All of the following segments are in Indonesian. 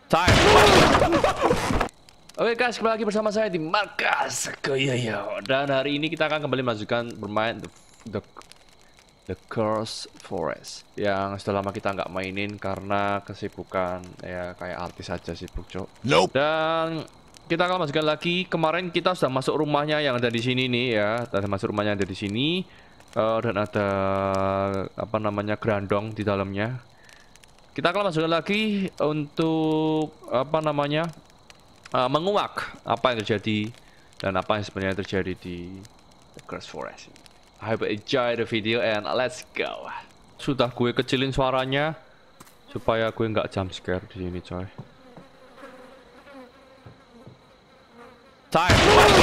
Time. Oke guys, kembali lagi bersama saya di Markas Koyoyo. Dan hari ini kita akan kembali bermain The Cursed Forest, yang sudah lama kita nggak mainin karena kesibukan ya, kayak artis aja sibuk, cok. Nope. Dan kita akan masukkan lagi. Kemarin kita sudah masuk rumahnya yang ada di sini nih ya. Sudah masuk rumahnya yang ada di sini. Dan ada apa namanya, gerandong di dalamnya. Kita akan masukkan lagi untuk apa namanya, menguak apa yang terjadi dan apa yang sebenarnya terjadi di The Cursed Forest. I hope you enjoy the video and let's go. Sudah gue kecilin suaranya supaya gue nggak jump scare di sini, coy. Time.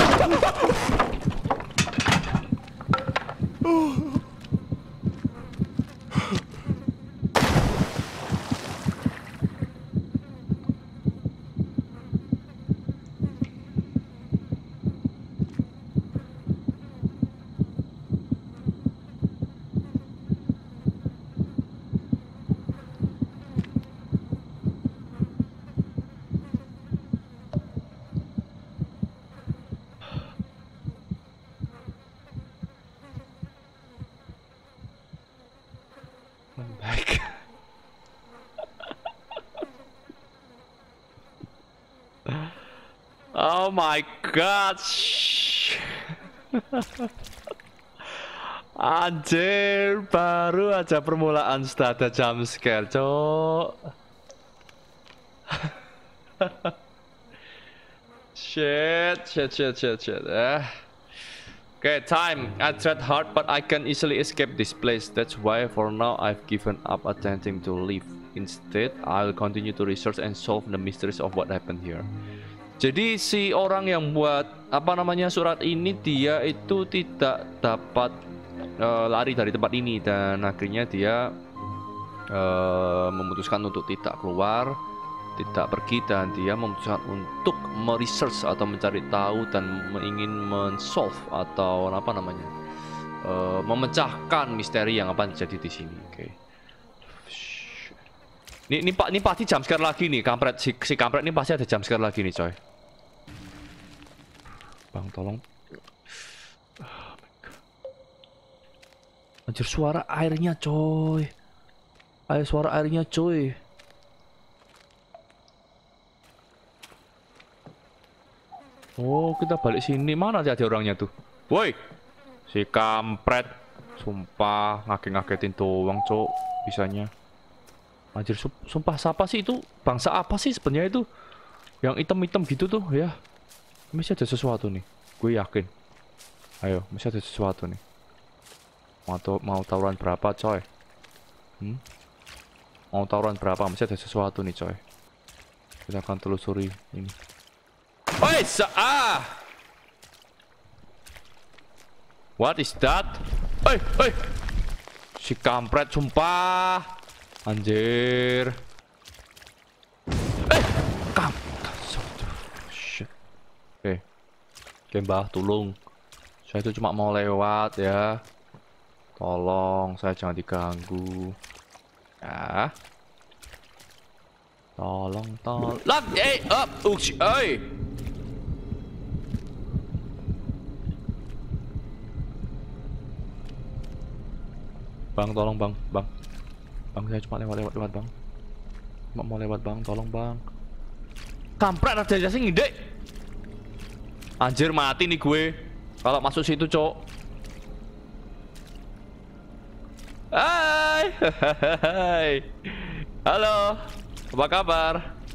Baik. Oh my god. Anjir, baru aja permulaan sudah ada jump scare, cok. Shit. Okay, time. I tried hard, but I can easily escape this place. That's why for now I've given up attempting to leave. Instead, I'll continue to research and solve the mysteries of what happened here. Jadi si orang yang buat apa namanya surat ini, dia itu tidak dapat lari dari tempat ini dan akhirnya dia memutuskan untuk tidak keluar, tidak pergi, dan dia memutuskan untuk meresearch atau mencari tahu dan ingin men-solve atau apa namanya, memecahkan misteri yang apa terjadi di sini. Oke. Ini pasti jumpscare lagi nih, kampret si kampret ini pasti ada jumpscare lagi nih, coy. Bang, tolong. Oh my God. Anjir, suara airnya, coy. Suara airnya, coy. Oh, kita balik sini. Mana ada orangnya tuh? Woi, si kampret. Sumpah, ngagetin doang, cok. Bisanya. Anjir, sumpah, siapa sih itu? Bangsa apa sih sebenarnya itu? Yang hitam-hitam gitu tuh, ya. Mesti ada sesuatu nih. Gue yakin. Ayo, mesti ada sesuatu nih. Mau taruhan berapa, coy? Mau taruhan berapa? Mesti ada sesuatu nih, coy. Kita akan telusuri ini. Oi, What is that? Oi. Si kampret, sumpah. Anjir. Shit. Oke, Mbah, tolong. Saya itu cuma mau lewat ya. Tolong, saya jangan diganggu. Ya. Tolong. Up. Oi. Bang, tolong bang. Bang, saya cuma lewat bang. Cuma mau lewat bang, tolong bang. Kampret, ada jasa ngide. Anjir, mati nih gue kalau masuk situ, cok. Hai. Halo. Apa kabar?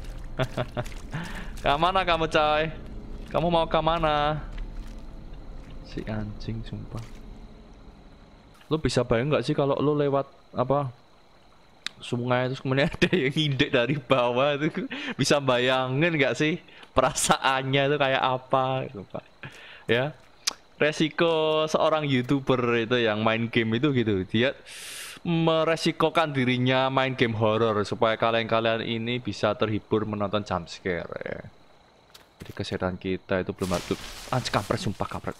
Kemana kamu, coy? Kamu mau kemana? Si anjing, sumpah. Lo bisa bayang nggak sih kalau lo lewat apa sungai terus kemudian ada yang ngindek dari bawah itu, bisa bayangin nggak sih perasaannya itu kayak apa gitu, Pak? Ya, resiko seorang YouTuber itu yang main game itu gitu, dia meresikokan dirinya main game horror supaya kalian ini bisa terhibur menonton jumpscare ya. Jadi kesehatan kita itu belum ada. Anjir, kampret, sumpah kampret.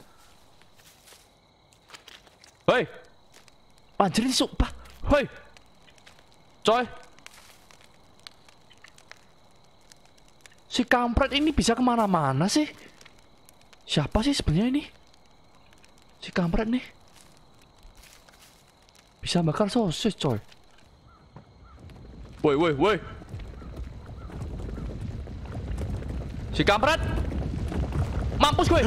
Hei, anjir ini sumpah. Hei, coy. Si kampret ini bisa kemana-mana sih? Siapa sih sebenarnya ini? Si kampret nih. Bisa bakar sosis coy. Woi woi woi. Si kampret. Mampus gue.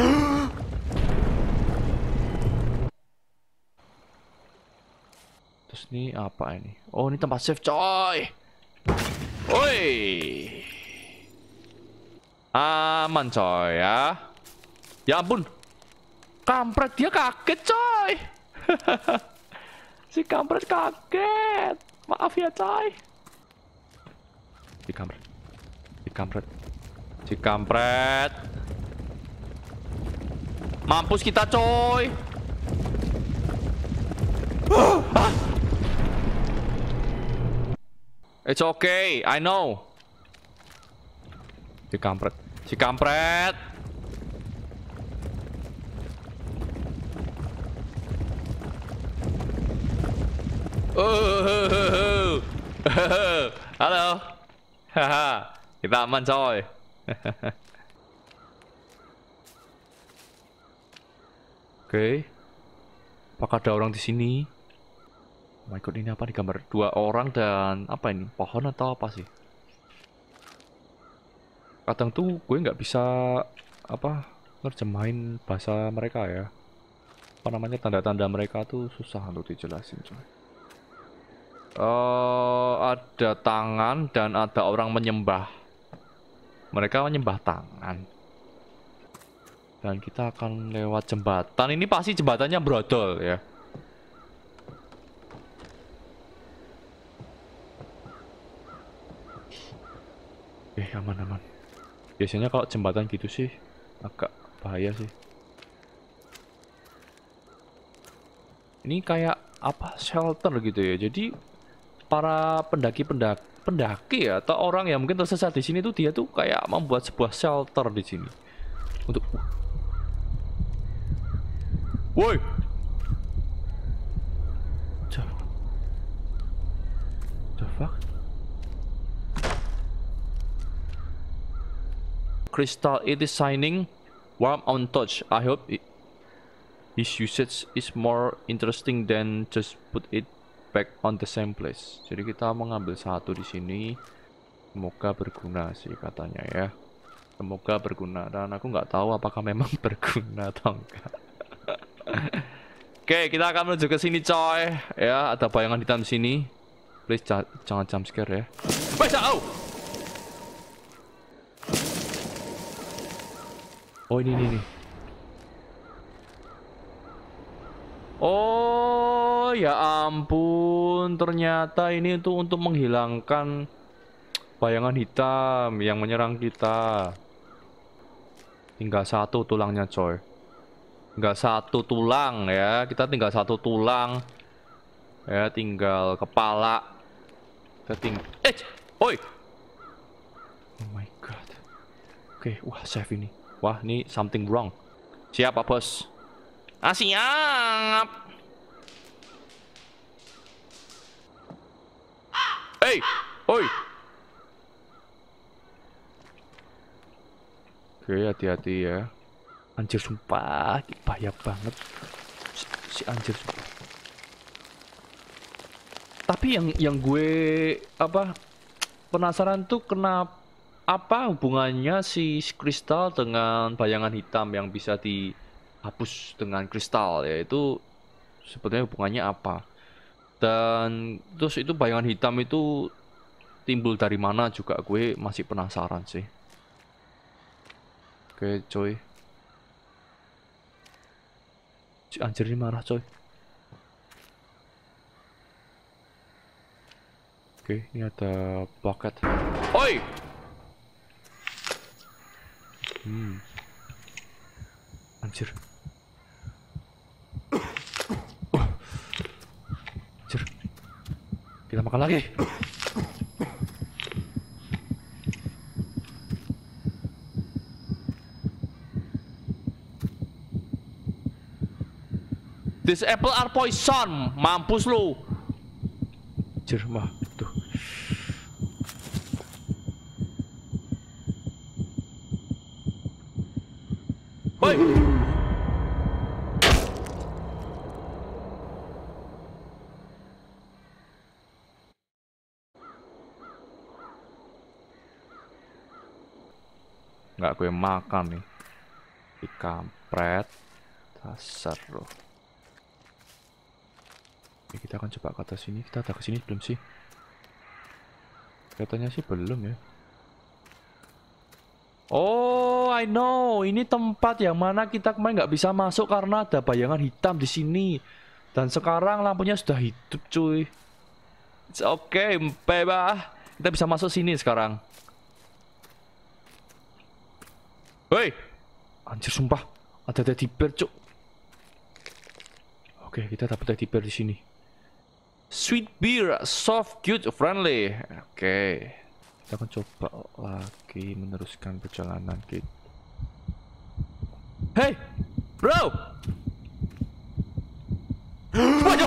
Terus ini apa ini? Oh ini tempat save coy. Woi. Aman coy ya. Ya ampun. Kampret dia kaget coy. Si kampret kaget. Maaf ya coy. Si kampret. Si kampret. Si kampret. Mampus kita coy. It's okay, I know. Si kampret. Si kampret. Halo. Haha. Kita aman coy. Oke. Apakah ada orang di sini? Oh my god, ini apa nih gambar? 2 orang dan apa ini? Pohon atau apa sih? Kadang tuh gue nggak bisa apa nerjemahin bahasa mereka ya. Apa namanya, tanda-tanda mereka tuh susah untuk dijelasin coy. Ada tangan dan ada orang menyembah. Mereka menyembah tangan. Dan kita akan lewat jembatan. Ini pasti jembatannya brodol ya. Aman-aman. Biasanya kalau jembatan gitu sih agak bahaya sih. Ini kayak apa, shelter gitu ya. Jadi para pendaki ya, atau orang yang mungkin tersesat di sini tuh, dia tuh kayak membuat sebuah shelter di sini untuk. Woi. The fuck? Crystal, it is shining warm on touch. I hope his usage is more interesting than just put it back on the same place. Jadi kita mengambil satu di sini. Semoga berguna sih katanya ya. Semoga berguna, dan aku nggak tahu apakah memang berguna atau enggak. Oke, kita akan menuju ke sini coy. Ya, ada bayangan hitam di sini. Please jangan jump scare ya. Baca, oh ini. Oh ya ampun, ternyata ini untuk menghilangkan bayangan hitam yang menyerang kita. Tinggal 1 tulangnya coy. Tinggal 1 tulang ya. Kita tinggal 1 tulang. Ya, tinggal kepala. Oi. Oh my god. Oke, wah save ini. Wah, ini something wrong. Siap, Pak Bos? Siap. Oi. Oke, hati-hati ya. Anjir, sumpah, bahaya banget. Si anjir, sumpah. Tapi yang gue apa penasaran tuh, kenapa, apa hubungannya si kristal dengan bayangan hitam yang bisa dihapus dengan kristal ya? Itu sebetulnya hubungannya apa? Dan terus itu bayangan hitam itu timbul dari mana juga, gue masih penasaran sih. Oke coy. Si anjir ini marah coy. Oke, ini ada bucket. Oi! Anjir. Anjir. Kita makan lagi. This apple are poison. Mampus lu. Anjir, mah. Tuh. Woi. Nggak gue makan nih. Si kampret. Dasar loh. Oke, kita akan coba ke atas sini. Kita ada ke sini belum sih? Katanya sih belum ya. Oh, I know. Ini tempat yang mana kita kemarin nggak bisa masuk karena ada bayangan hitam di sini. Dan sekarang lampunya sudah hidup, cuy. It's okay, mpe bah. Kita bisa masuk sini sekarang. Woi, anjir sumpah. Ada teddy bear, cuk. Oke, kita dapat teddy bear di sini. Sweet beer, soft, cute, friendly. Oke. Kita akan coba lagi meneruskan perjalanan kita. Hey, bro. Waduh.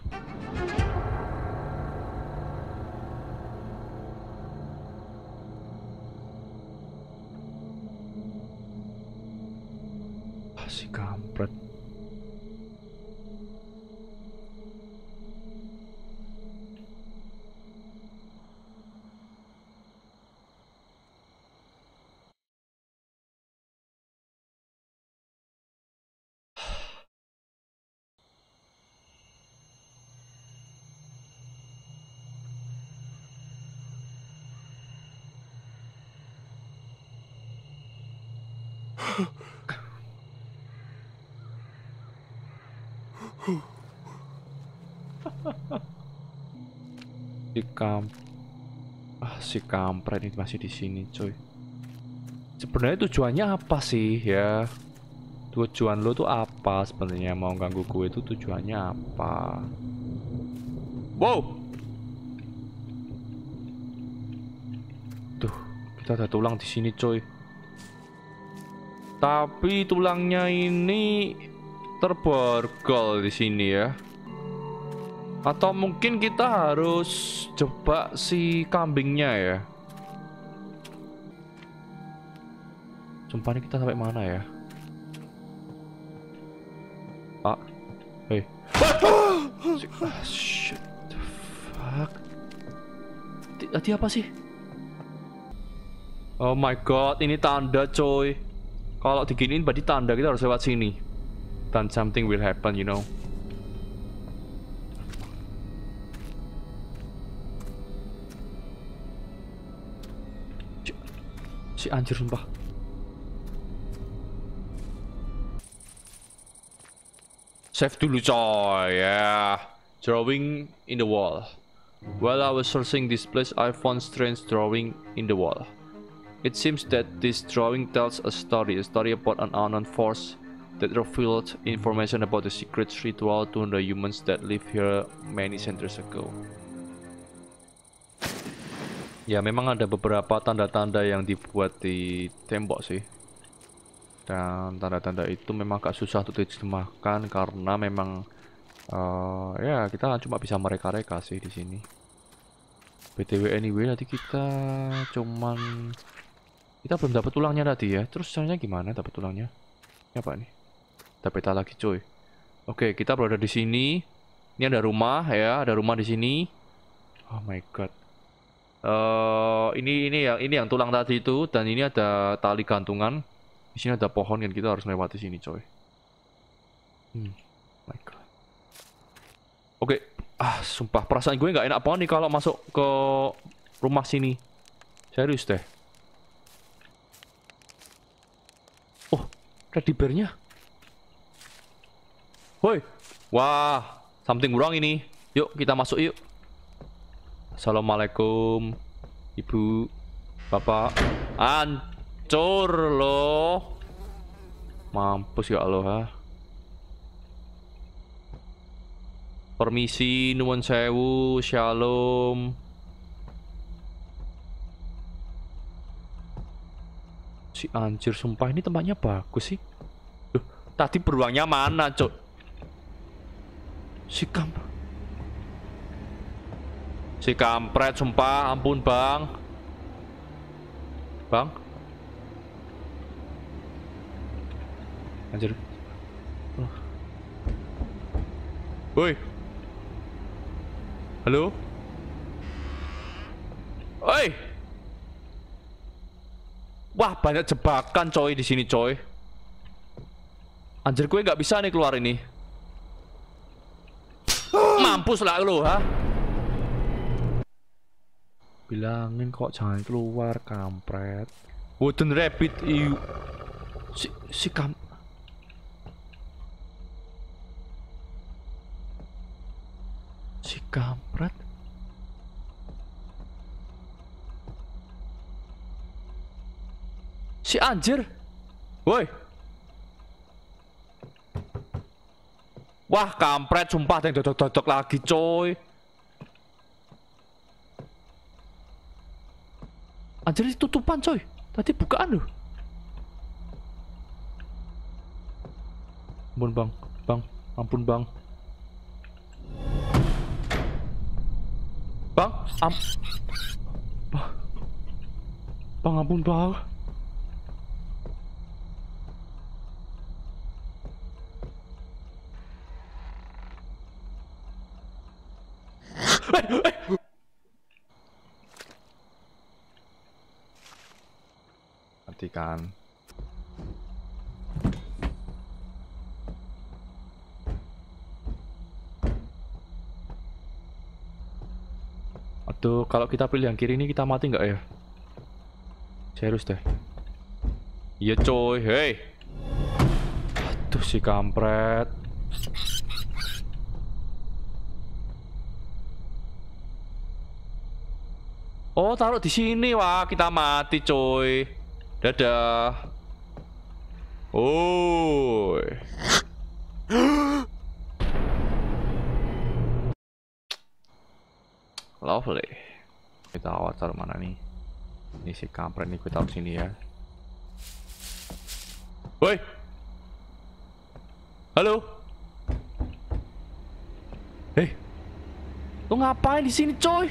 Si kampret. Si kampret ini masih di sini, coy. Sebenarnya tujuannya apa sih ya? Tujuan lo tuh apa sebenarnya mau ganggu gue itu tujuannya apa? Wow. Tuh, kita ada tulang di sini, coy. Tapi tulangnya ini terborgol di sini ya. Atau mungkin kita harus coba si kambingnya ya. Sumpah ini kita sampai mana ya? Ah, hey. Shit, the fuck. Tadi apa sih? Oh my god, ini tanda coy. Kalau diginiin berarti tanda kita harus lewat sini. Dan something will happen, you know. Si anjir sumpah. Save dulu coy, ya. Drawing in the wall. While I was searching this place, I found strange drawing in the wall. It seems that this drawing tells a story about an unknown force that revealed information about the secret ritual to the humans that lived here many centuries ago. Ya, memang ada beberapa tanda-tanda yang dibuat di tembok sih. Dan tanda-tanda itu memang agak susah untuk diterjemahkan karena memang ya kita cuma bisa mereka-reka sih di sini. BTW anyway, tadi kita belum dapat tulangnya tadi ya. Terus caranya gimana dapat tulangnya? Ini apa nih? Ada peta lagi, coy. Oke, kita berada di sini. Ini ada rumah ya, ada rumah di sini. Oh my god. Ini yang tulang tadi itu, dan ini ada tali gantungan. Di sini ada pohon kan, kita harus melewati sini, coy. My god. Oke, sumpah perasaan gue nggak enak banget nih kalau masuk ke rumah sini. Serius deh. Oh, teddy bear-nya. Woi, wah, something wrong ini. Yuk kita masuk yuk. Assalamualaikum, ibu, bapak. Hancur loh. Mampus ya lo ha. Permisi, nuwun sewu, shalom. Si anjir sumpah ini tempatnya bagus sih. Duh, tadi beruangnya mana, cok? Si kampret sumpah, ampun bang. Bang. Anjir. Oh. Woi. Halo? Oi. Wah, banyak jebakan coy di sini coy. Anjir, gue nggak bisa nih keluar ini. Mampus lah lo, ha? Bilangin kok jangan keluar, kampret. Wooden rabbit, iu. Si kampret. Si anjir. Woi. Wah, kampret sumpah ada yang dodok-dodok lagi, coy. Anjir, ini tutupan, coy. Tadi bukaan loh. Ampun, Bang. Bang, ampun, Bang. Bang, Bang, ampun, Bang. Matikan. Aduh, kalau kita pilih yang kiri ini kita mati nggak ya? Serius deh. Iya coy, hei. Aduh si kampret. Oh, taruh di sini. Wah, kita mati coy. Dadah. Oh. Lovely. Kita awal taruh mana nih? Ini si kampret nih, kita taruh sini ya. Woi. Halo. Hei. Lu ngapain di sini, coy?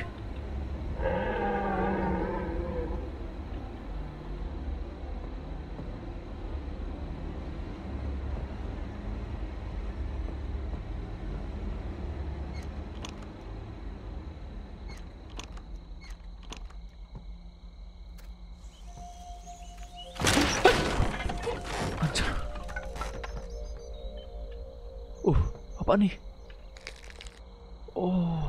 Apa nih? Oh.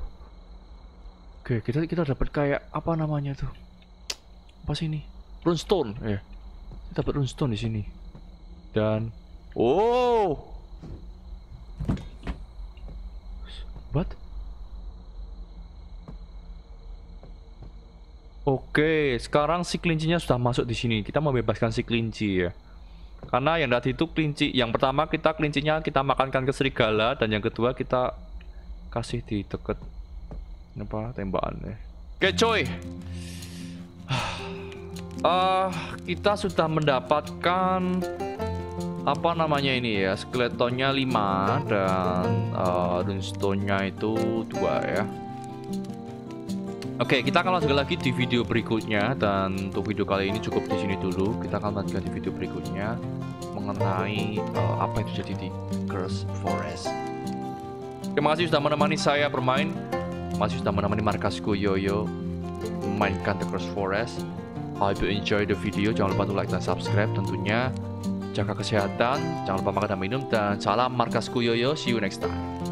Oke, kita dapat kayak apa namanya tuh? Apa sih ini? Runestone, ya. Kita dapat runestone di sini. Dan oh. What? Oke, sekarang si kelincinya sudah masuk di sini. Kita membebaskan si kelinci ya. Karena yang tadi itu kelinci, yang pertama kelincinya kita makankan ke serigala, dan yang kedua kita kasih di deket apa tembakan ya. Oke coy, kita sudah mendapatkan apa namanya ini ya, skeletonnya 5 dan runestone-nya itu 2 ya. Oke, kita akan lanjutkan lagi di video berikutnya, dan untuk video kali ini cukup di sini dulu. Kita akan lanjutkan di video berikutnya mengenai apa yang terjadi di Cursed Forest. Terima kasih sudah menemani saya bermain. Terima kasih sudah menemani markasku Yoyo memainkan The Cursed Forest. I hope you enjoy the video. Jangan lupa untuk like dan subscribe tentunya. Jaga kesehatan, jangan lupa makan dan minum, dan salam markasku Yoyo. See you next time.